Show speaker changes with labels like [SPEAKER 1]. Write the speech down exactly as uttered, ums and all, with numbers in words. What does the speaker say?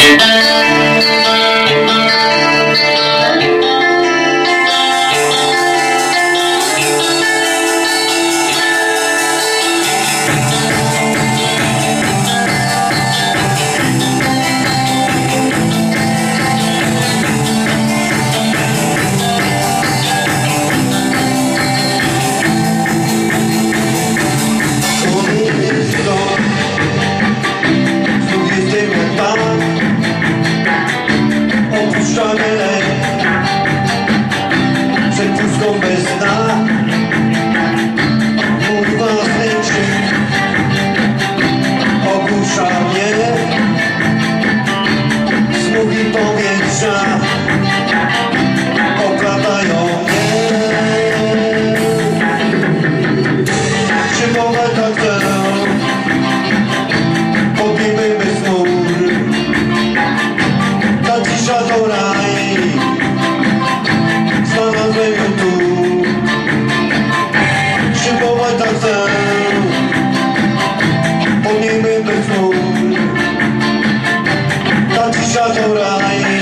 [SPEAKER 1] Przed pustką bez dna mój własny krzyk ogłusza mnie, smugi powietrza oplatają mnie. Szybowe tak chcę, podniemy bez chmur, ta cisza to raj. Znalazłem ją tu, szybować tak chcę, podniemy bez chmur, ta cisza to raj.